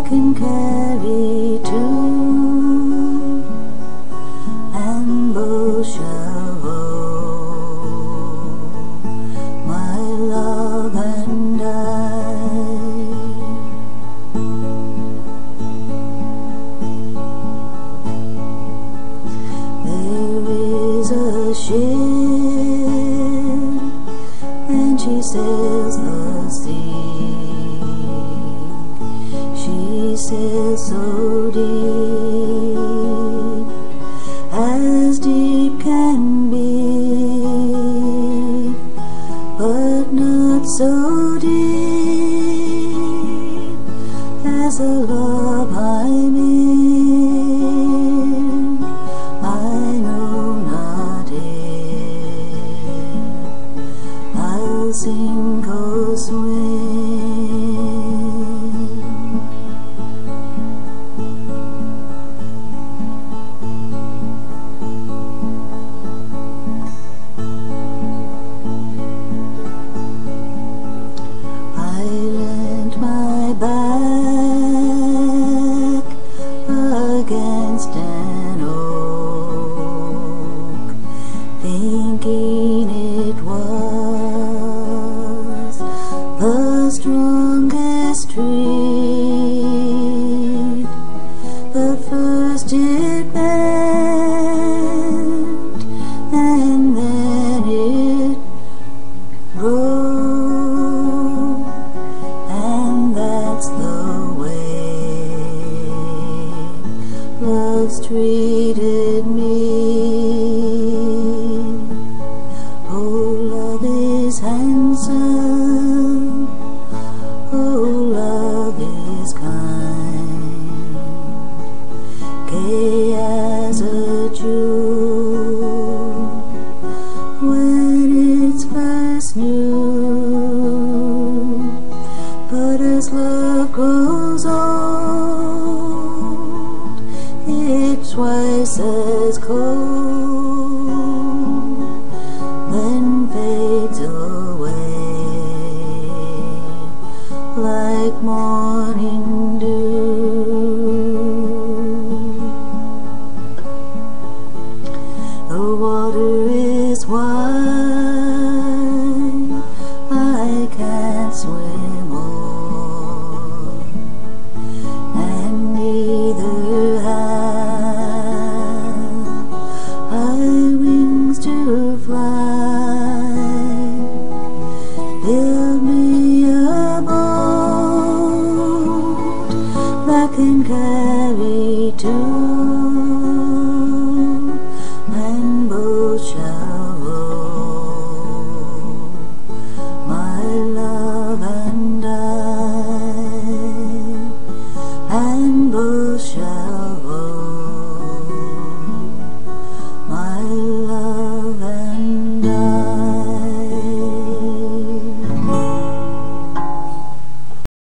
can carry two, and both shall roll, my love and I. There is a ship, and she sails the sea. She sails so deep, as deep can be, but not so deep as the love I'm in. I know not if I'll sink or swim. I leant my back against an oak, thinking it was the strongest tree. But first it bent, and then it broke, and that's the way love's treated me. Oh, love is handsome, oh, love is kind, gay as a June when it's first new. But as love grows old, it's twice as cold, then fades away like morning dew. The water is wide, I can't swim on, and neither have I wings to fly. Build me a boat that can carry two,